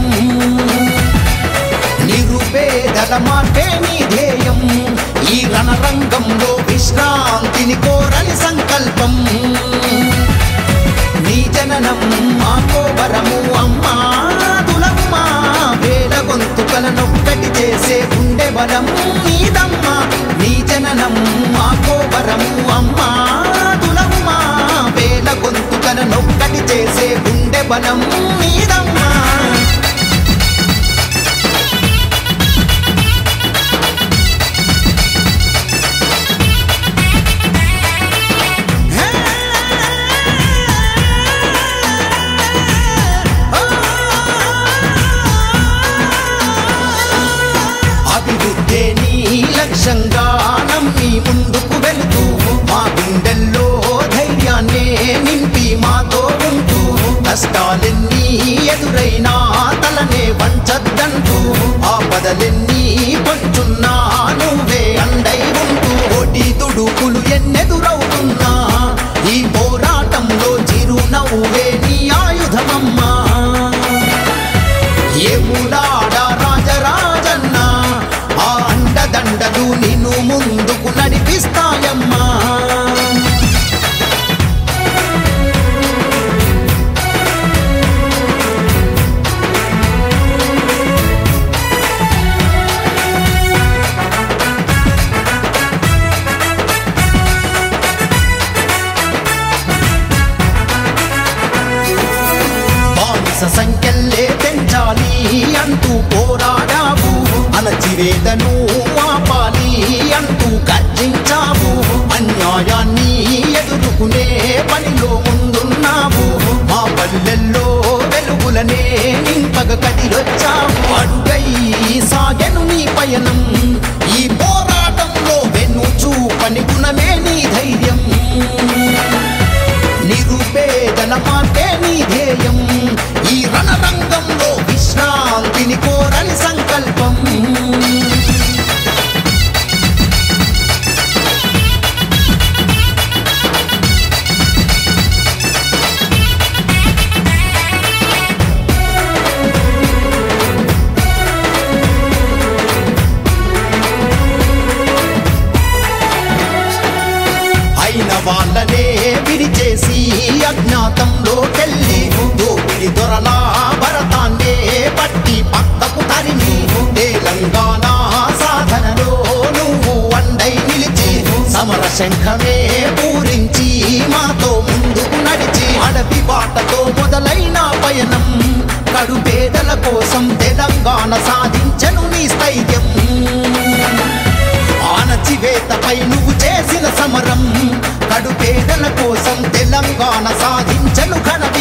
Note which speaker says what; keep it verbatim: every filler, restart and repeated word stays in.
Speaker 1: నిరుపేదల మార్పే నీ ధ్యేయం ఈ రణరంగంలో విశ్రాంతిని కోరని సంకల్పం నీ జననం మాకో వరము అమ్మా తులమ్మా వేల గొంతుకలనొక్కటి చేసే గుండె బలం నీదమ్మా నీ జననం మాకో వరము అమ్మా తులమ్మా వేల గొంతుకలనొక్కటి చేసే గుండె బలం నీదమ్మా లక్ష్యంగా నమ్మి ముందుకు వెళుతూ మా గుండెల్లో ధైర్యాన్నే నింపి మాతో ఉంటూ కష్టాలెన్నీ ఎదురైనా తలనే వంచద్దంటూ ఆపదలెన్నీ పంచున్నా నువ్వే అండై ఉంటూ ఓటి తుడుకులు ఎన్నెదురవుతున్నా ఈ పోరాటంలో చిరునవ్వే నీ ఆయుధమమ్మా ఏములాడ రాజరాజన్న దండలు నిన్ను ముందుకు నడిపిస్తాయమ్మా బానిస సంఖ్యలే పెంచాలి అంటూ పోరాడావు అణచివేతను ఆపాలి అంటూ గర్జించావు అన్యాయాన్ని ఎదుర్కొనే పనిలో ముందున్నావు మా పల్లెల్లో వెలుగులనే నింపగ కదిలొచ్చావు అడుగై సాగెను నీ పయనం ఈ పోరాటంలో వెన్ను చూపని గుణమే నీ ధైర్యం నిరుపేదల మార్పే నీ ధ్యేయం ఈ రణరంగంలో విశ్రాంతిని కోరని సంకల్పం అయిన వాళ్ళనే విడిచేసి అజ్ఞాతంలోకెళ్ళి దోపిడి దొరల భరతాన్నే పట్టి పక్కకు తరిమి తెలంగాణ సాధనలో నువ్వు అండై నిలిచి సమర శంఖమే పూరించి మాతో ముందుకు నడిచి అడవి బాటతో మొదలైన పయనం కడు పేదల కోసం తెలంగాణ సాధించను నీ స్థైర్యం ఆనచివేతపై నువ్వు చేసిన సమరం కడు పేదల కోసం తెలంగాణ సాధించను ఘన